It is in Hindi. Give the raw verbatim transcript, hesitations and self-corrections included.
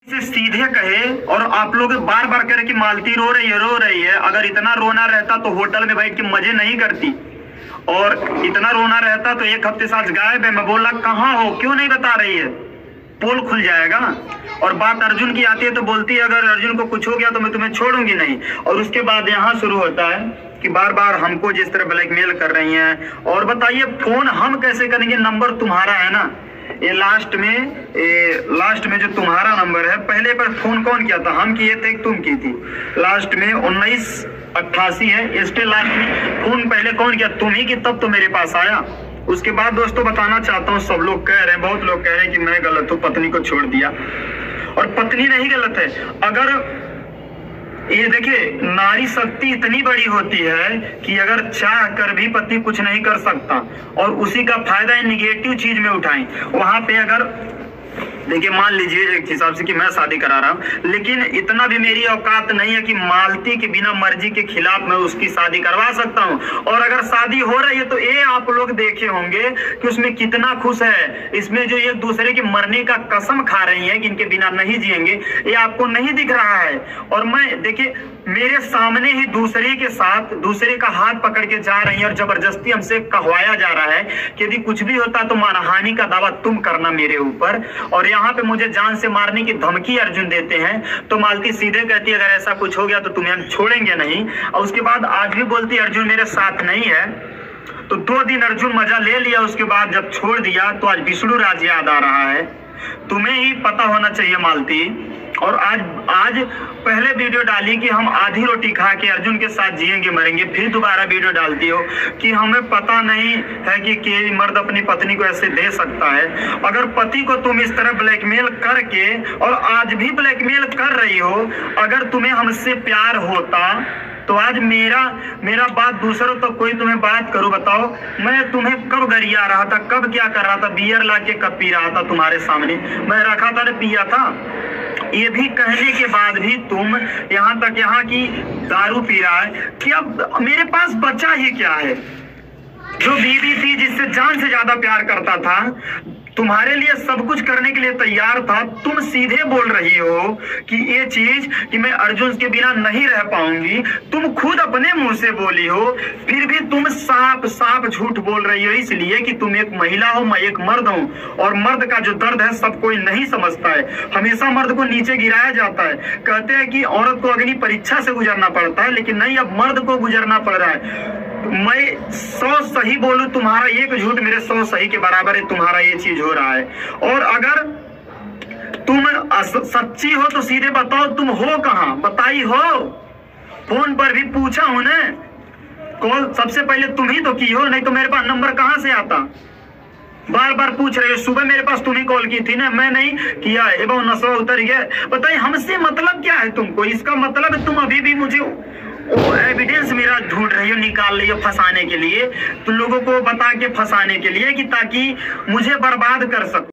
से सीधे कहे और आप लोग बार बार कह रहे कि मालती रो रही है रो रही है। अगर इतना रोना रहता तो होटल में बैठ के मजे नहीं करती, और इतना रोना रहता तो एक हफ्ते से आज गायब है। मैं बोला कहाँ हो, क्यों नहीं बता रही है? पोल खुल जाएगा। और बात अर्जुन की आती है तो बोलती है अगर अर्जुन को कुछ हो गया तो मैं तुम्हें छोड़ूंगी नहीं। और उसके बाद यहाँ शुरू होता है कि बार बार हमको जिस तरह ब्लैकमेल कर रही हैं। और बताइए फोन हम कैसे करेंगे? नंबर तुम्हारा है ना, ये लास्ट में ये लास्ट में जो तुम्हारा नंबर है, पहले पर फोन कौन किया था? हम किए थे, तुम की थी। लास्ट में उन्नीस अट्ठासी है, इसके लास्ट में फोन पहले कौन किया? तुम ही की, तब तो मेरे पास आया। उसके बाद दोस्तों बताना चाहता हूँ, सब लोग कह रहे हैं, बहुत लोग कह रहे हैं कि मैं गलत हूँ, पत्नी को छोड़ दिया। और पत्नी नहीं गलत है। अगर ये देखिए, नारी शक्ति इतनी बड़ी होती है कि अगर चाह कर भी पति कुछ नहीं कर सकता, और उसी का फायदा निगेटिव चीज में उठाएं। वहां पे अगर देखिए मान लीजिए एक हिसाब से कि मैं शादी करा रहा हूं, लेकिन इतना भी मेरी औकात नहीं है कि मालती के बिना मर्जी के खिलाफ मैं उसकी शादी करवा सकता हूं। और अगर शादी हो रही है तो ये आप लोग देखे होंगे कि उसमें कितना खुश है। इसमें जो एक दूसरे के मरने का कसम खा रही है कि इनके बिना नहीं जिएंगे, ये आपको नहीं दिख रहा है। और मैं देखिए मेरे सामने ही दूसरे के साथ दूसरे का हाथ पकड़ के जा रही है, और जबरदस्ती हमसे कहवाया जा रहा है कि यदि कुछ भी होता तो मानहानि का दावा तुम करना मेरे ऊपर। और यहाँ पे मुझे जान से मारने की धमकी अर्जुन देते हैं। तो मालती सीधे कहती है अगर ऐसा कुछ हो गया तो तुम्हें हम छोड़ेंगे नहीं। और उसके बाद आज भी बोलती है अर्जुन मेरे साथ नहीं है। तो दो दिन अर्जुन मजा ले लिया, उसके बाद जब छोड़ दिया तो आज विष्णु राज याद आ रहा है। तुम्हें ही पता होना चाहिए मालती। और आज आज पहले वीडियो डाली कि हम आधी रोटी खा के अर्जुन के साथ जिएंगे मरेंगे, फिर दोबारा वीडियो डालती हो कि हमें पता नहीं है कि, कि मर्द अपनी पत्नी को ऐसे दे सकता है। अगर पति को तुम इस तरह ब्लैकमेल करके, और आज भी ब्लैकमेल कर रही हो, अगर तुम्हें हमसे प्यार होता तो आज मेरा मेरा बात दूसरों तो कोई तुम्हें बात करो, बताओ मैं तुम्हें कब गरिया रहा था, कब क्या कर रहा था? बियर ला के कब पी रहा था तुम्हारे सामने? मैं रखा था, पिया था। ये भी कहने के बाद भी तुम यहाँ तक यहाँ की दारू पी रहा है कि अब मेरे पास बचा ही क्या है? जो बीवी थी जिससे जान से ज्यादा प्यार करता था, तुम्हारे लिए सब कुछ करने के लिए तैयार था, तुम सीधे बोल रही हो कि ये चीज कि मैं अर्जुन के बिना नहीं रह पाऊंगी। तुम खुद अपने मुंह से बोली हो, फिर भी तुम साफ साफ झूठ बोल रही हो, इसलिए कि तुम एक महिला हो, मैं एक मर्द हूं। और मर्द का जो दर्द है सब कोई नहीं समझता है। हमेशा मर्द को नीचे गिराया जाता है। कहते हैं कि औरत को अग्नि परीक्षा से गुजरना पड़ता है, लेकिन नहीं, अब मर्द को गुजरना पड़ रहा है। मैं सौ सही बोलूं, तुम्हारा एक झूठ मेरे सौ सही के बराबर है। तुम्हारा ये चीज हो रहा है। और अगर तुम सच्ची हो तो सीधे बताओ तुम हो कहाँ, बताई हो? फोन पर भी पूछा हूं ना, कॉल सबसे पहले तुम ही तो की हो, नहीं तो मेरे पास नंबर कहां से आता? बार बार पूछ रहे हो। सुबह मेरे पास तुम ही कॉल की थी ना, मैं नहीं किया। एवं नशा उतर गया। बताइए हमसे मतलब क्या है तुमको? इसका मतलब है तुम अभी भी मुझे वो एविडेंस मेरा ढूंढ रही हो, निकाल रही हो फंसाने के लिए, तुम लोगों को बता के फंसाने के लिए, कि ताकि मुझे बर्बाद कर सको।